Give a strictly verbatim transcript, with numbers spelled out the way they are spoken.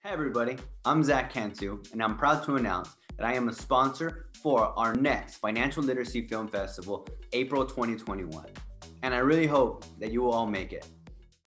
Hey everybody, I'm Zack Cantú, and I'm proud to announce that I am a sponsor for our next Financial Literacy Film Festival, April twenty twenty-one. And I really hope that you will all make it.